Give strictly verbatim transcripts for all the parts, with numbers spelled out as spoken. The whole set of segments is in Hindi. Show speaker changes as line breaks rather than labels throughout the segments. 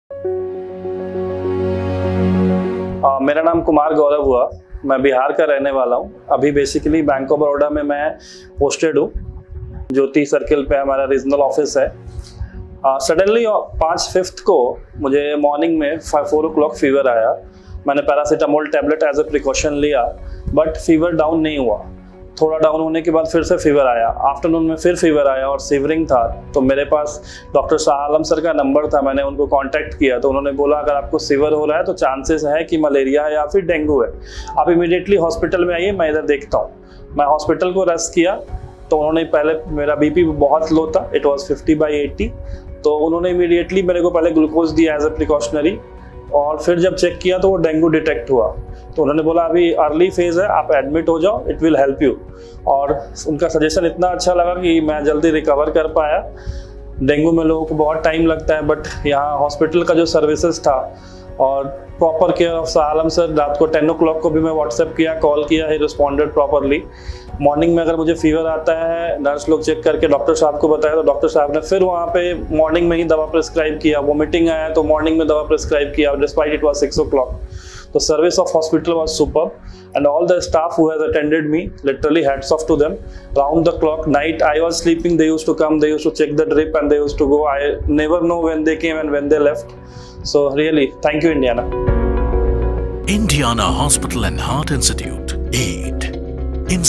आ, मेरा नाम कुमार गौरव हुआ। मैं बिहार का रहने वाला हूँ। अभी बेसिकली बैंक ऑफ बड़ौदा में मैं पोस्टेड हूँ। ज्योति सर्किल पे हमारा रीजनल ऑफिस है। सडनली पाँच फिफ्थ को मुझे मॉर्निंग में फोर ओ क्लॉक फीवर आया। मैंने paracetamol tablet as a precaution लिया, बट फीवर डाउन नहीं हुआ। थोड़ा डाउन होने के बाद फिर से फीवर आया। आफ्टरनून में फिर फीवर आया और सीवरिंग था। तो मेरे पास डॉक्टर शाह आलम सर का नंबर था, मैंने उनको कांटेक्ट किया। तो उन्होंने बोला अगर आपको फीवर हो रहा है तो चांसेस है कि मलेरिया है या फिर डेंगू है, आप इमीडिएटली हॉस्पिटल में आइए, मैं इधर देखता हूँ। मैं हॉस्पिटल को रश किया तो उन्होंने पहले, मेरा बीपी बहुत लो था, it was fifty by eighty. तो उन्होंने इमीडिएटली मेरे को पहले ग्लूकोज दिया एज ए प्रिकॉशनरी, और फिर जब चेक किया तो वो डेंगू डिटेक्ट हुआ। तो उन्होंने बोला अभी अर्ली फेज है, आप एडमिट हो जाओ, इट विल हेल्प यू। और उनका सजेशन इतना अच्छा लगा कि मैं जल्दी रिकवर कर पाया। डेंगू में लोगों को बहुत टाइम लगता है, बट यहाँ हॉस्पिटल का जो सर्विसेज था और proper care of Shah Alam sir, रात को टेन ओ क्लॉक को भी मैं व्हाट्सएप किया, कॉल किया, ही रिस्पॉन्डेड प्रॉपरली। मॉर्निंग में अगर मुझे फीवर आता है, नर्स लोग चेक करके डॉक्टर साहब को बताया, तो डॉक्टर साहब ने फिर वहाँ पे मॉर्निंग में ही दवा प्रिस्क्राइब किया। वोमिटिंग आया तो मॉर्निंग में दवा प्रिस्क्राइब किया, despite it was six o'clock. The service of hospital was superb, and all the staff who has attended me, literally hats off to them. Round the clock, night I was sleeping, they used to come, they used to check the drip, and they used to go. I never know when they came and when they left. So really, thank you, Indiana.
Indiana Hospital and Heart Institute. Aid.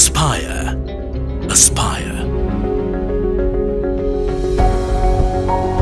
Inspire. Aspire.